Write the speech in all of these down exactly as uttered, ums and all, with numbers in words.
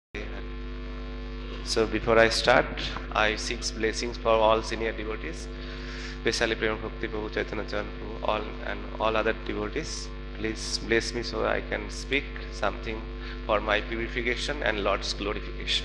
So before I start, I seek blessings for all senior devotees, especially Prema Bhakti Prabhu, Chaitanya Chan Prabhu, all and all other devotees. Please bless me so I can speak something for my purification and Lord's glorification.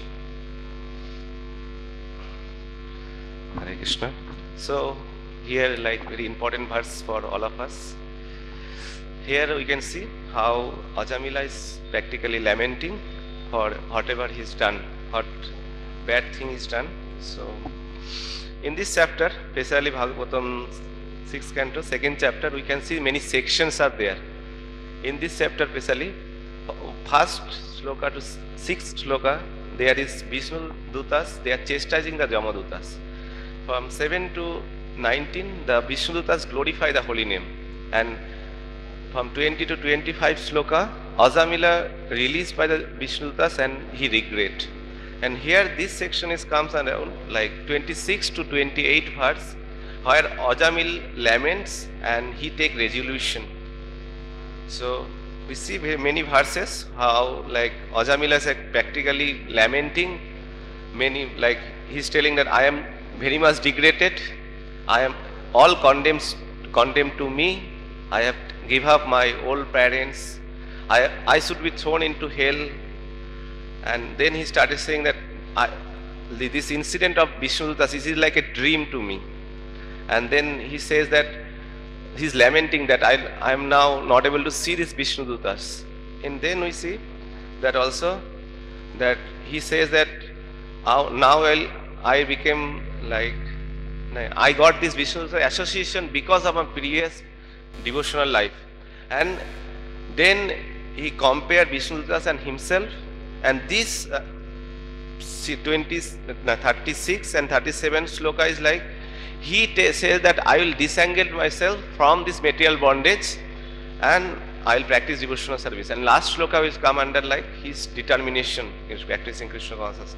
Hare Krishna. So here, like very important verse for all of us. Here we can see how Ajamila is practically lamenting for whatever he's done, what bad thing is done. So in this chapter, especially Bhagavatam sixth canto, second chapter, we can see many sections are there. In this chapter, especially first sloka to sixth sloka, there is Vishnu Dutas, they are chastising the Jamadutas. From seven to nineteen, the Vishnu Dutas glorify the holy name, and from twenty to twenty-five sloka, Ajamila released by the Vishnu Dutas and he regret. And here this section is comes around like twenty-six to twenty-eight verse, where Ajamil laments and he take resolution. So we see very many verses how like Ajamila is like practically lamenting, many like he's telling that I am very much degraded, I am all condemned condemned to me, I have give up my old parents, I, I should be thrown into hell. And then he started saying that I, this incident of Vishnu Dutas is like a dream to me. And then he says that he's lamenting that I, I am now not able to see this Vishnu Dutas. And then we see that also that he says that now, now I'll, I became like, I got this Vishnu Dutas association because of my previous devotional life. And then he compared Vishnu Dutas and himself, and this uh, twenty, thirty-six and thirty-seven sloka is like he says that I will disentangle myself from this material bondage and I will practice devotional service. And last sloka will come under like his determination in practicing Krishna consciousness.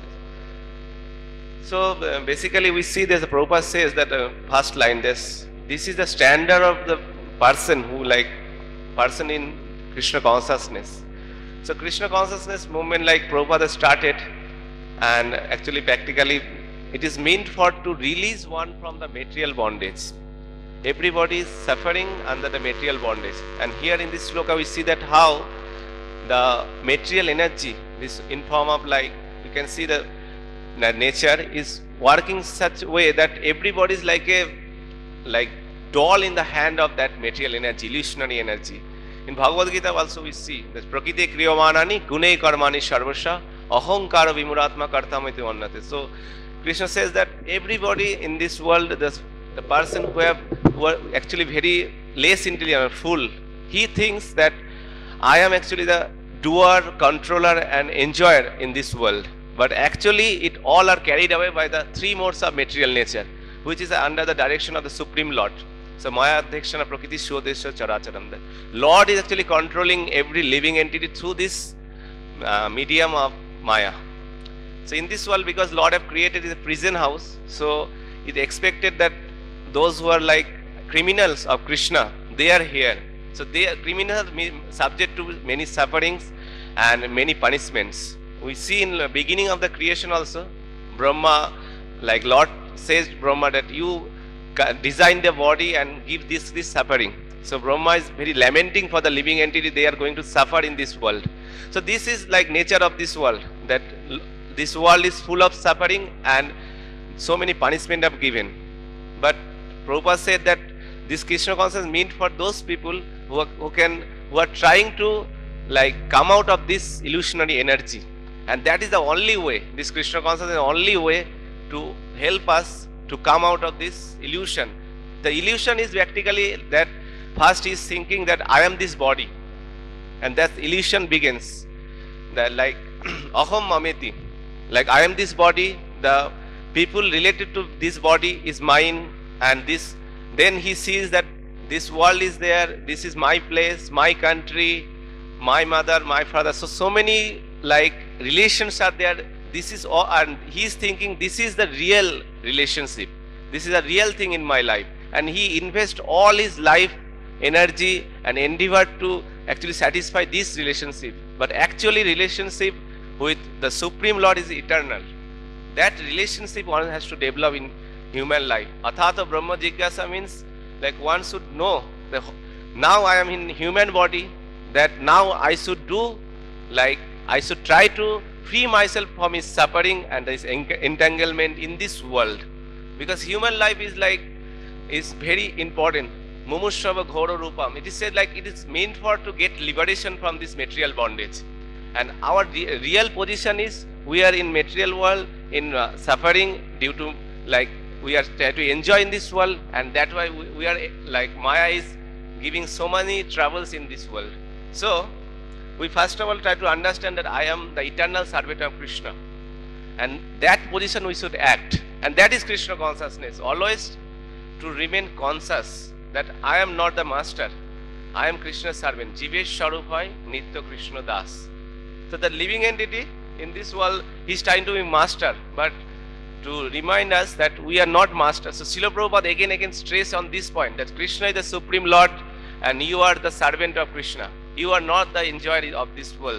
So uh, basically we see there's a Prabhupada says that uh, first line, this this is the standard of the person who like person in Krishna consciousness. So Krishna consciousness movement like Prabhupada started, and actually practically it is meant for to release one from the material bondage. Everybody is suffering under the material bondage, and here in this sloka we see that how the material energy, this in form of like you can see the, the nature is working such a way that everybody is like a like doll in the hand of that material energy, illusionary energy. In Bhagavad Gita also we see that Prakriti Kriyamanani Gune Karmani Sarvasya Ahankara Vimuratma Kartamiti Vannate. So Krishna says that everybody in this world, the, the person who have who are actually very less intelligent, fool, he thinks that I am actually the doer, controller and enjoyer in this world. But actually it all are carried away by the three modes of material nature, which is under the direction of the Supreme Lord. So Maya Adhikshana Prakriti Shodesha Characharam. The Lord is actually controlling every living entity through this uh, medium of Maya. So in this world, because Lord have created a prison house, so it expected that those who are like criminals of Krishna, they are here. So they are criminals subject to many sufferings and many punishments. We see in the beginning of the creation also, Brahma, like Lord says Brahma that you design the body and give this this suffering. So Brahma is very lamenting for the living entity, they are going to suffer in this world. So this is like nature of this world, that this world is full of suffering and so many punishment are given. But Prabhupada said that this Krishna consciousness meant for those people who are, who can who are trying to like come out of this illusionary energy, and that is the only way. This Krishna consciousness is the only way to help us to come out of this illusion. The illusion is practically that first he is thinking that I am this body, and that illusion begins. That like aham mameti, like I am this body, the people related to this body is mine, and this then he sees that this world is there, this is my place, my country, my mother, my father. So so many like relations are there. This is all, and he is thinking this is the real relationship, this is a real thing in my life, and he invests all his life energy and endeavor to actually satisfy this relationship. But actually relationship with the Supreme Lord is eternal. That relationship one has to develop in human life. Athata Brahma Jigyasa means like one should know that now I am in human body, that now I should do, like I should try to free myself from his suffering and his entanglement in this world. Because human life is like, is very important. Mumushava Ghoro Rupam. It is said like it is meant for to get liberation from this material bondage. And our re real position is we are in material world, in uh, suffering due to like we are trying to enjoy in this world, and that why we, we are like Maya is giving so many troubles in this world. So we first of all try to understand that I am the eternal servant of Krishna, and that position we should act, and that is Krishna consciousness. Always to remain conscious that I am not the master, I am Krishna's servant. Jivesh Sharupai Nitya Krishna Das. So the living entity in this world, he is trying to be master, but to remind us that we are not masters. So Srila Prabhupada again again stress on this point that Krishna is the Supreme Lord and you are the servant of Krishna. You are not the enjoyer of this world.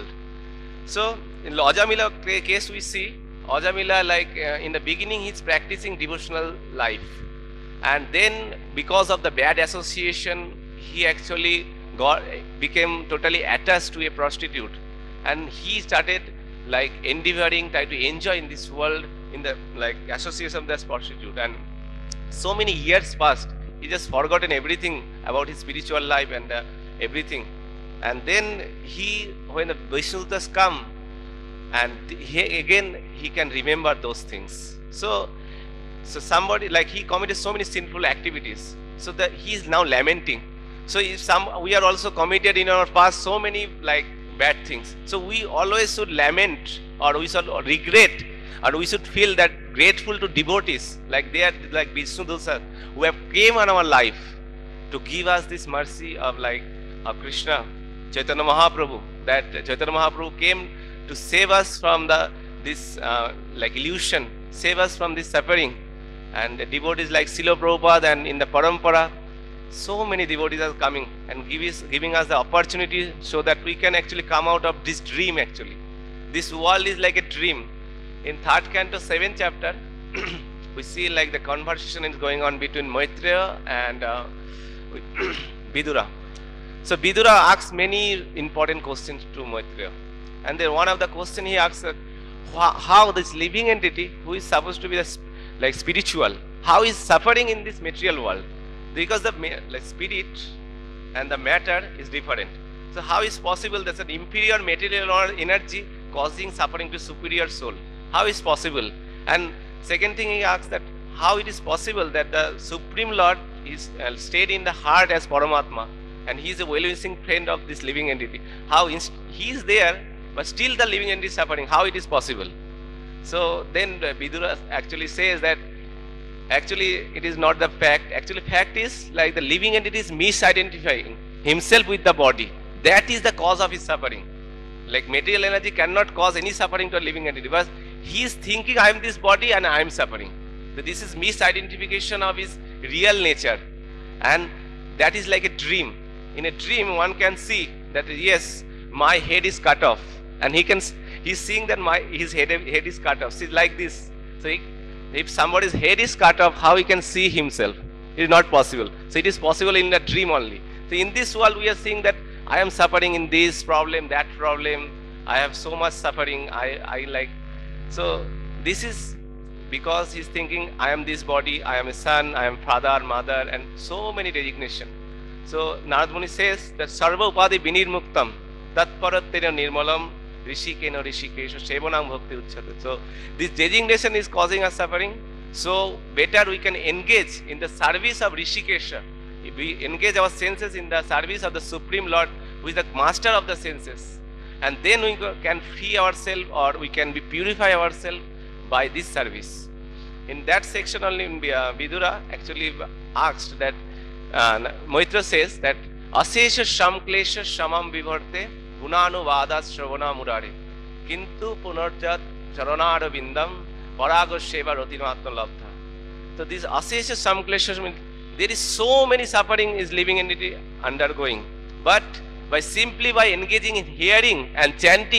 So in Ajamila case we see Ajamila like uh, in the beginning he is practicing devotional life, and then because of the bad association he actually got became totally attached to a prostitute, and he started like endeavoring try to enjoy in this world in the like association of this prostitute, and so many years passed he just forgotten everything about his spiritual life and uh, everything. And then he, when the Vaishnavutas come, and he, again he can remember those things. So, so somebody like he committed so many sinful activities, so that he is now lamenting. So if some we are also committed in our past so many like bad things. So we always should lament, or we should regret, or we should feel that grateful to devotees like they are like Vishnudusa who have came on our life to give us this mercy of like of Krishna. Chaitanya Mahaprabhu, that Chaitanya Mahaprabhu came to save us from the this uh, like illusion, save us from this suffering. And the devotees like Srila Prabhupada and in the Parampara, so many devotees are coming and give us, giving us the opportunity so that we can actually come out of this dream actually. This world is like a dream. In third canto, seventh chapter, we see like the conversation is going on between Maitreya and uh, Vidura. So Vidura asks many important questions to Maitreya, and then one of the question he asks uh, how this living entity who is supposed to be the, like spiritual, how is suffering in this material world, because the like, spirit and the matter is different. So how is possible that an inferior material or energy causing suffering to superior soul? How is possible? And second thing he asks that how it is possible that the Supreme Lord is uh, stayed in the heart as Paramatma, and he is a well-wishing friend of this living entity. How he is there, but still the living entity is suffering. How it is possible? So then uh, Vidura actually says that actually it is not the fact. Actually fact is like the living entity is misidentifying himself with the body. That is the cause of his suffering. Like material energy cannot cause any suffering to a living entity, because he is thinking I am this body and I am suffering. So this is misidentification of his real nature, and that is like a dream. In a dream one can see that yes, my head is cut off, and he can he is seeing that my his head, head is cut off. See like this. So he, if somebody's head is cut off, how he can see himself? It is not possible. So it is possible in a dream only. So in this world we are seeing that I am suffering in this problem, that problem. I have so much suffering. I, I like. So this is because he's thinking I am this body, I am a son, I am father, mother, and so many designation. So Narad Muni says that Sarva Upadi Vinirmuktam Tatparatena Nirmalam Rishikena Rishikesha Sevanam Bhakti Uchchate. So this designation is causing us suffering. So better we can engage in the service of Rishikesha. If we engage our senses in the service of the Supreme Lord, who is the master of the senses, and then we can free ourselves, or we can be purify ourselves by this service. In that section only, uh, Vidura actually asked that uh, Maitreya says that Asesha Shamklesha Shamam Vibharte Gunanu Vadas Shravana Murare Kintu Punarjat Charanara Vindam Parago Sheva Rotinaatma Labdha. So this Asesha Shamklesha means there is so many suffering is living entity undergoing, but by simply by engaging in hearing and chanting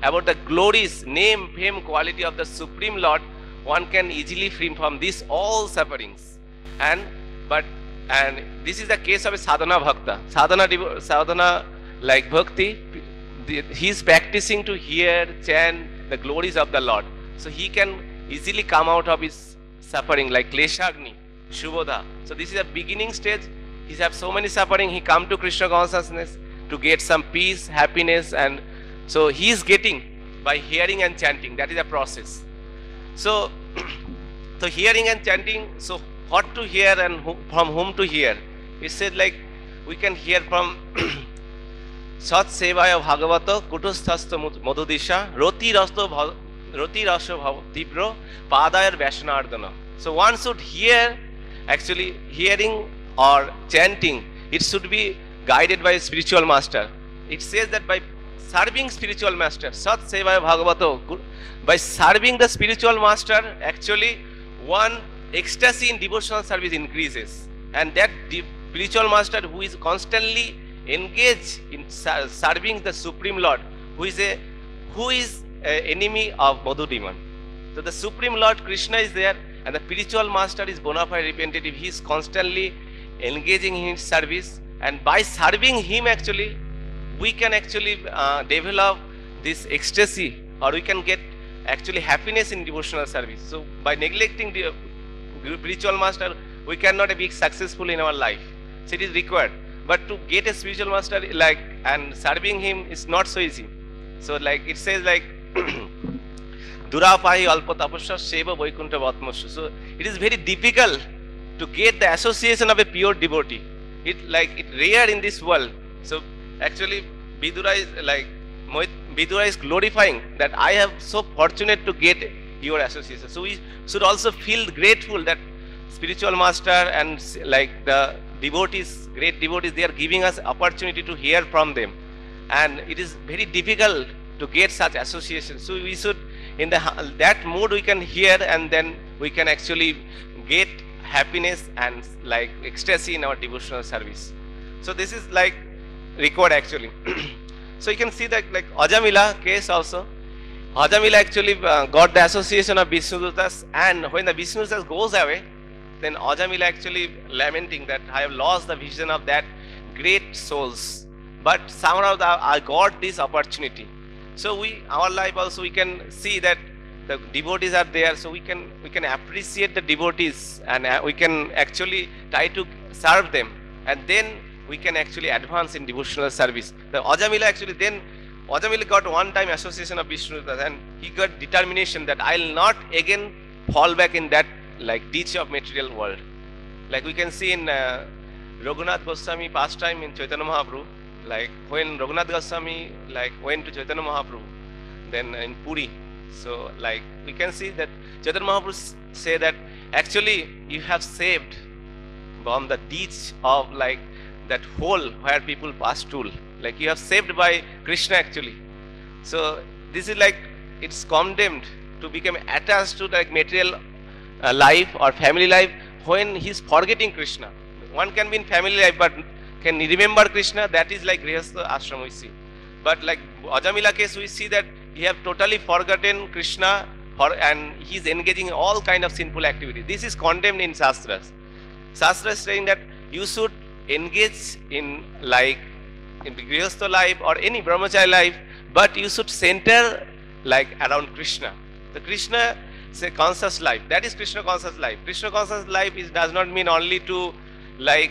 about the glories, name, fame, quality of the Supreme Lord, one can easily free from these all sufferings. And but and this is the case of a sadhana bhakta. Sadhana, sadhana like bhakti, he is practicing to hear, chant the glories of the Lord. So he can easily come out of his suffering like Kleshagni, Shubodha. So this is a beginning stage. He has so many suffering. He come to Krishna consciousness to get some peace, happiness, and so he is getting by hearing and chanting. That is a process. So, so hearing and chanting. So what to hear and who, from whom to hear? He said like we can hear from Sat Sevaya Bhagavata Kutusthasta Madhudisha Roti Rasto Roti Rasha Tibro Padayar Vaishnardana. So one should hear, actually hearing or chanting, it should be guided by a spiritual master. It says that by serving spiritual master, Sat Sevaya Bhagavato, by serving the spiritual master, actually one ecstasy in devotional service increases. And that spiritual master who is constantly engaged in serving the Supreme Lord, who is a who is an enemy of Madhu demon. So the Supreme Lord Krishna is there, and the spiritual master is bona fide representative. He is constantly engaging in his service, and by serving him actually we can actually uh, develop this ecstasy, or we can get actually happiness in devotional service. So by neglecting the uh, spiritual master, we cannot be successful in our life. So it is required. But to get a spiritual master like and serving him is not so easy. So like it says like Durapahi alpa tapasya seva vaikuntha vatmasya. So it is very difficult to get the association of a pure devotee. It like it rare in this world. So actually Vidura is like Vidura is glorifying that I have so fortunate to get your association. So we should also feel grateful that spiritual master and like the devotees, great devotees, they are giving us opportunity to hear from them. And it is very difficult to get such association. So we should, in the that mood we can hear, and then we can actually get happiness and like ecstasy in our devotional service. So this is like record actually. So you can see that like Ajamila case also. Ajamila actually uh, got the association of Vishnudutas, and when the Vishnudutas goes away, then Ajamila actually lamenting that I have lost the vision of that great souls. But somehow the, I got this opportunity. So we, our life also we can see that the devotees are there, so we can we can appreciate the devotees, and uh, we can actually try to serve them, and then we can actually advance in devotional service. The Ajamila actually then Ajamila got one time association of Vishnu, and he got determination that I'll not again fall back in that like ditch of material world. Like we can see in uh, Raghunath Goswami pastime in Chaitanya Mahaprabhu, like when Raghunath Goswami like went to Chaitanya Mahaprabhu, then in Puri. So like we can see that Chaitanya Mahaprabhu say that actually you have saved from the ditch of like that hole where people pass through. Like you have saved by Krishna actually. So this is like it's condemned to become attached to like material uh, life or family life when he's forgetting Krishna. One can be in family life but can remember Krishna, that is like Grihastha ashram we see. But like Ajamila case we see that he have totally forgotten Krishna for, and he is engaging in all kind of sinful activity. This is condemned in Shastras. Shastras saying that you should engage in like in the Grihastha life or any Brahmacharya life, but you should center like around Krishna. The Krishna say conscious life, that is Krishna conscious life. Krishna conscious life is does not mean only to like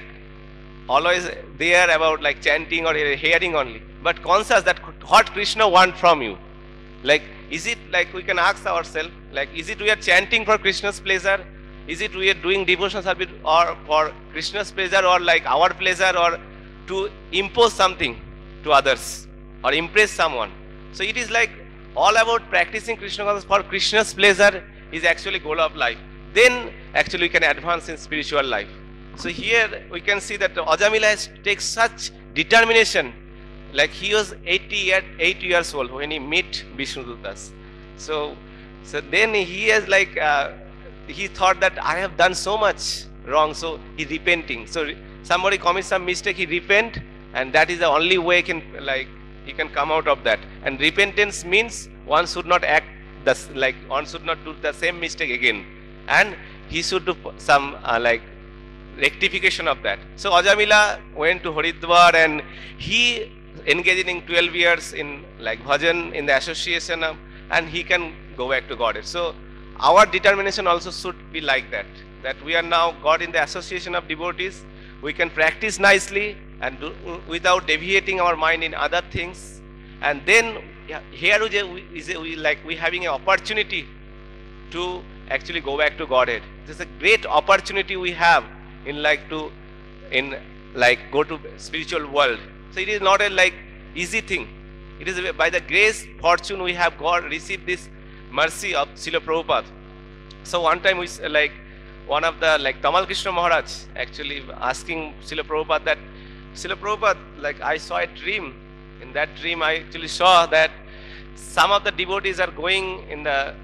always there about like chanting or hearing only, but conscious that what Krishna want from you. Like is it like we can ask ourselves, like is it we are chanting for Krishna's pleasure? Is it we are doing devotional service or for Krishna's pleasure or like our pleasure, or to impose something to others or impress someone? So it is like all about practicing Krishna consciousness for Krishna's pleasure is actually goal of life. Then actually we can advance in spiritual life. So here we can see that Ajamila has takes such determination. Like he was eighty, eighty years old when he met Vishnudutas. So, so then he has like uh, he thought that I have done so much wrong, so he repenting. So somebody commits some mistake, he repent, and that is the only way he can like he can come out of that. And repentance means one should not act the, like one should not do the same mistake again, and he should do some uh, like rectification of that. So Ajamila went to Haridwar and he engaged in twelve years in like bhajan in the association of, and he can go back to Godhead. So our determination also should be like that, that we are now God in the association of devotees. We can practice nicely and do, without deviating our mind in other things. And then here is a, we like we having an opportunity to actually go back to Godhead. This is a great opportunity we have in like to in like go to spiritual world. So it is not a like easy thing. It is by the grace, fortune we have got received this mercy of Srila Prabhupada. So one time we like one of the like Tamal Krishna Maharaj actually asking Srila Prabhupada that Srila Prabhupada, like I saw a dream. In that dream I actually saw that some of the devotees are going in the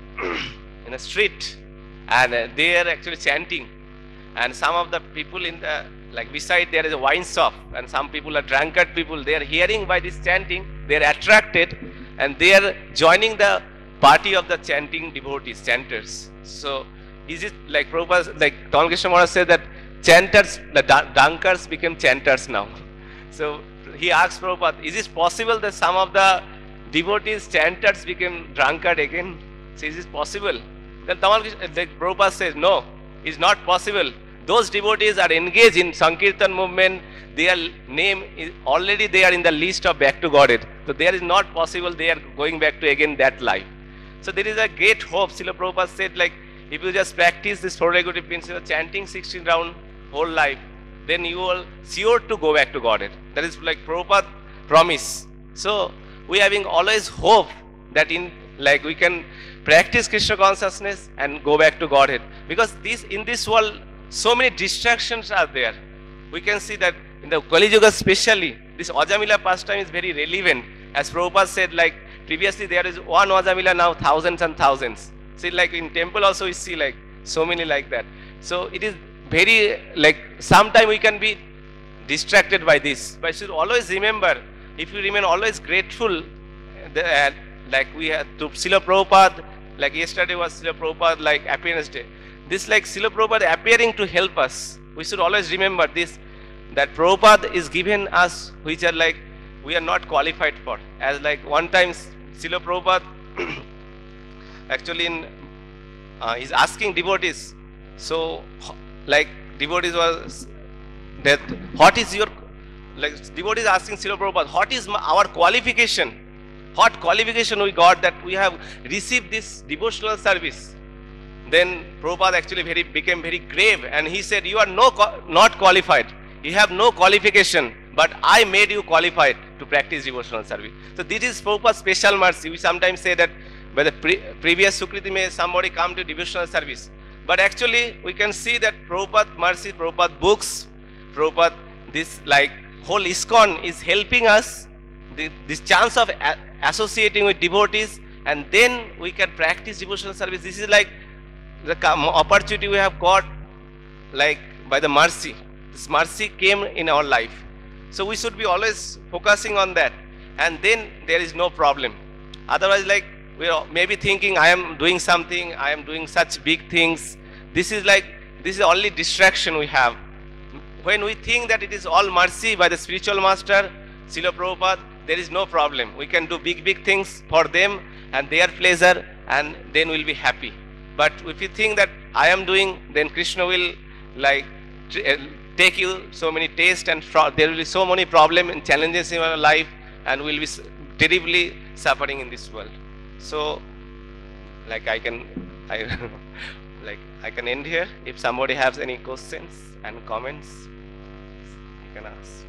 in the street and uh, they are actually chanting, and some of the people in the like beside there is a wine shop and some people are drunkard people, they are hearing by this chanting, they are attracted and they are joining the party of the chanting devotees, chanters. So is it like Prabhupada, like Tamal Krishna Maharaj said that chanters, the drunkards became chanters now. So he asked Prabhupada, is it possible that some of the devotees, chanters became drunkard again? So is it possible? Then Tamal Krishna, like Prabhupada says, no, it's not possible. Those devotees are engaged in Sankirtan movement, their name is already they are in the list of back to Godhead. So there is not possible they are going back to again that life. So there is a great hope. Srila Prabhupada said like, if you just practice this four regulative principle, chanting sixteen round whole life, then you will sure to go back to Godhead. That is like Prabhupada promise. So we having always hope that in like we can practice Krishna consciousness and go back to Godhead. Because this in this world, so many distractions are there. We can see that in the Kali Yuga especially, this Ajamila pastime is very relevant. As Prabhupada said, like previously there is one Ajamila, now thousands and thousands. See, like in temple also we see like so many like that. So it is very like sometime we can be distracted by this. But you should always remember, if you remain always grateful, that like we had to Srila Prabhupada, like yesterday was Srila Prabhupada like appearance day. This like Srila Prabhupada appearing to help us. We should always remember this, that Prabhupada is given us which are like we are not qualified for. As like one time Srila Prabhupada actually in uh, is asking devotees. So like devotees was that what is your like devotees asking Srila Prabhupada, what is my, our qualification? What qualification we got that we have received this devotional service? Then Prabhupada actually very became very grave and he said, you are no not qualified. You have no qualification, but I made you qualified to practice devotional service. So this is Prabhupada's special mercy. We sometimes say that by the pre previous Sukriti may somebody come to devotional service. But actually we can see that Prabhupada mercy, Prabhupada books, Prabhupada this like whole ISKCON is helping us the, this chance of a, associating with devotees, and then we can practice devotional service. This is like the opportunity we have got like by the mercy. This mercy came in our life. So we should be always focusing on that, and then there is no problem. Otherwise like we are maybe thinking I am doing something, I am doing such big things. This is like, this is only distraction we have. When we think that it is all mercy by the spiritual master, Srila Prabhupada, there is no problem. We can do big, big things for them and their pleasure, and then we'll be happy. But if you think that I am doing, then Krishna will like take you so many tastes, and there will be so many problems and challenges in our life, and we'll be terribly suffering in this world. So, like I can, I like I can end here. If somebody has any questions and comments, you can ask.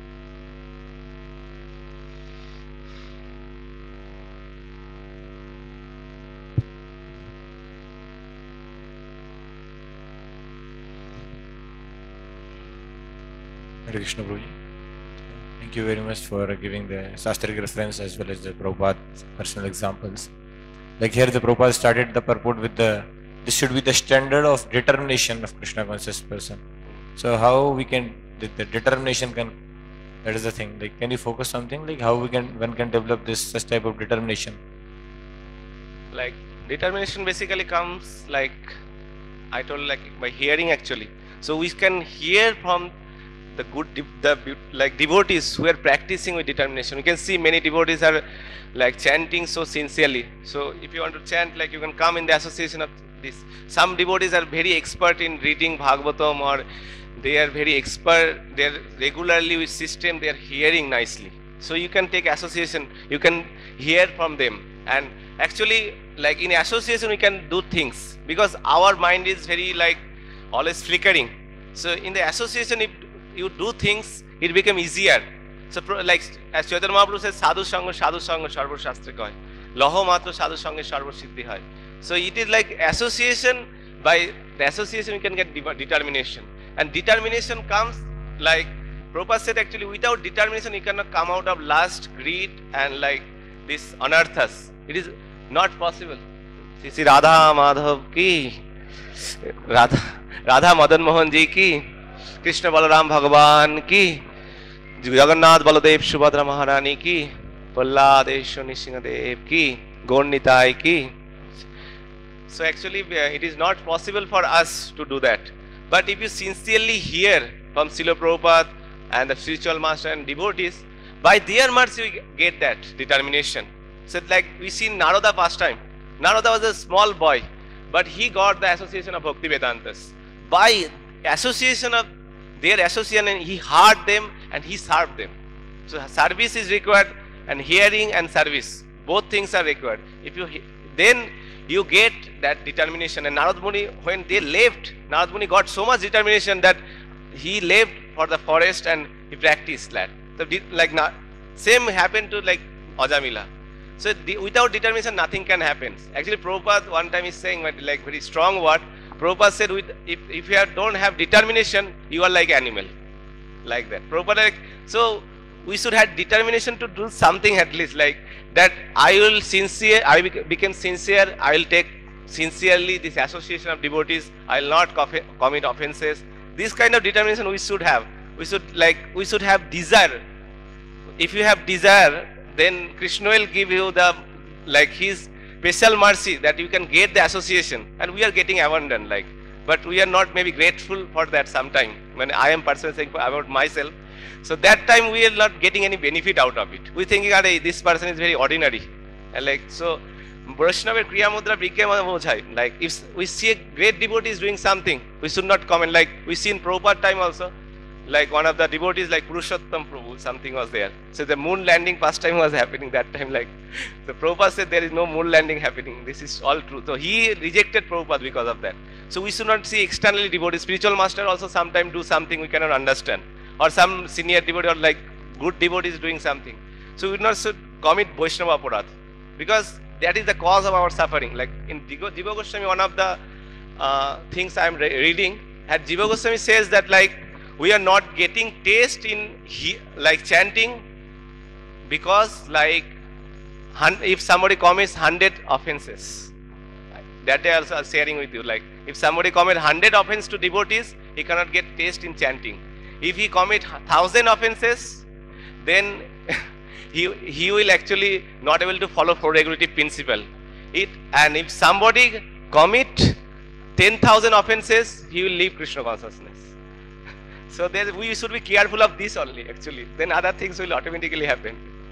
Hare Krishna Prabhuji. Thank you very much for giving the Shastric reference as well as the Prabhupada personal examples. Like here the Prabhupada started the purport with the, this should be the standard of determination of Krishna conscious person. So how we can, the, the determination can That is the thing. Like, can you focus something like how we can one can develop this such type of determination? Like determination basically comes like I told like by hearing actually. So we can hear from the good de the like devotees who are practicing with determination. You can see many devotees are like chanting so sincerely. So if you want to chant, like you can come in the association of this. Some devotees are very expert in reading Bhagavatam, or they are very expert. They are regularly with system. They are hearing nicely. So you can take association. You can hear from them, and actually like in association we can do things because our mind is very like always flickering. So in the association, if you do things, it become easier. So like as Chaitanya Mahaprabhu says, sadhu sanga sadhu sanga sarva shastra kaya laho matra sadhu sanga sarva siddhi hai. So it is like association. By the association we can get determination, and determination comes like Prabhupada said actually without determination you cannot come out of lust, greed and like this anarthas. It is not possible. Sri Radha Madhav ki, Radha Radha Madan Mohan ji ki, Krishna Balaram Bhagavan ki, Jagannath Baladev Subhadra Maharani ki, Prahlad Esho Nishingadev ki, Gaur-Nitai ki. So actually uh, it is not possible for us to do that. But if you sincerely hear from Srila Prabhupada and the spiritual master and devotees, by their mercy we get that determination. So like we see Narada past time. Narada was a small boy, but he got the association of Bhakti Vedantas. By association of their association, and he heard them and he served them. So service is required, and hearing and service, both things are required. If you then you get that determination. And Narad Muni, when they left, Narad Muni got so much determination that he left for the forest and he practiced that. So like same happened to like Ajamila. So the, without determination nothing can happen. Actually Prabhupada one time is saying like very strong word. Prabhupada said with, if, if you have, don't have determination, you are like animal. Like that. Prabhupada like, so we should have determination to do something at least, like that I will sincere, I became sincere, I will take sincerely this association of devotees, I will not commit offenses. This kind of determination we should have. We should like, we should have desire. If you have desire, then Krishna will give you the, like his special mercy that you can get the association, and we are getting abundant like, but we are not maybe grateful for that sometime when I am personally saying about myself. So that time we are not getting any benefit out of it. We thinking, hey, this person is very ordinary. And like, so Vaishnava Kriya Mudra became a mojhai. Like if we see a great devotee is doing something, we should not comment. Like we see in Prabhupada time also, like one of the devotees like Purushottam Prabhu, something was there. So the moon landing past time was happening that time. Like the Prabhupada said there is no moon landing happening. This is all true. So he rejected Prabhupada because of that. So we should not see externally devotees. Spiritual master also sometimes do something we cannot understand. Or some senior devotee or like good devotee is doing something. So we not should commit Vaishnava Aparadh, because that is the cause of our suffering. Like in Jiva Goswami, one of the uh, things I am re reading, had Jiva Goswami says that like we are not getting taste in he, like chanting because like if somebody commits hundred offenses, that I also sharing with you. Like if somebody commit hundred offenses to devotees, he cannot get taste in chanting. If he commit thousand offenses, then he he will actually not able to follow four regulative principle. It and if somebody commit ten thousand offenses, he will leave Krishna consciousness. So there we should be careful of this only. Actually, then other things will automatically happen.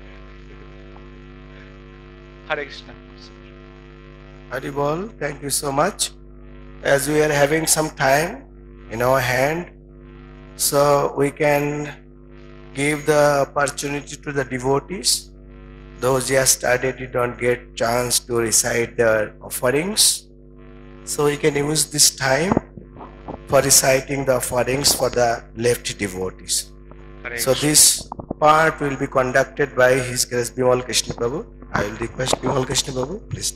Hare Krishna. Hari Bol, thank you so much. As we are having some time in our hand, so we can give the opportunity to the devotees. Those who have studied, you don't get chance to recite their offerings. So we can use this time for reciting the offerings for the left devotees. So this part will be conducted by His Grace Bimal Krishna Prabhu. I will request Bimal Krishna Prabhu, please.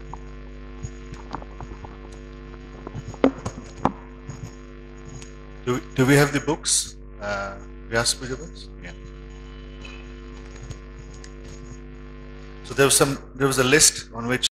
Do, do we have the books? Uh, Vyas Puja books? Yeah. So there was some. There was a list on which